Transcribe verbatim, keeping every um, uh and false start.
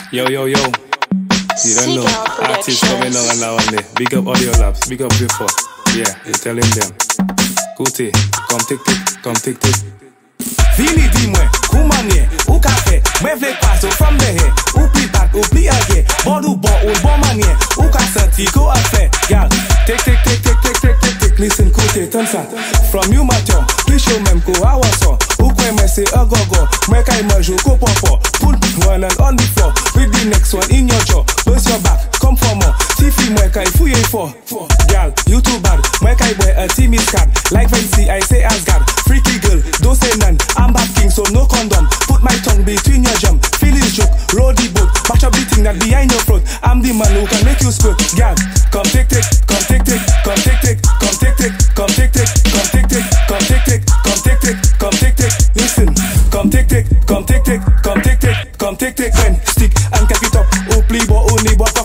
Yo, yo, yo. You don't know. Artists coming on and now and there. Big up Audio Labs. Big up before. Yeah, you're telling them. Kuti, come take it, come take it. Vini dis-moi, koumanye, ou café, moi vle pas au from the hair, ou pli bat, ou pli agé, bon ou bon ou bon manière, ou ka senti ko a fait, gal. Take, take, take, take, take, take, take, take, listen, kote, turn ça. From you matin, please show même ko a waso, ou kwe me say a go go, moi kay manjou ko popo, put one and on the floor, with the next one in your jaw, bust your back, come for more, tifi moi kay fouye for, gal, you too bad, moi kay boy a timid cat, like Vinci I say Asgard, freaky girl, don't say none. I'm bad king, so no condom. Put my tongue between your jump. Feeling joke, roll the boat. Match up the thing that behind your throat. I'm the man who can make you squirt. Girl, come take take, come take take, come take take, come take take, come take take, come take take, come take take, come take take, come take take. Listen, come take take, come take take, come take take, come take take. When stick and cap it up, oh please, bo, oh, ni, bo.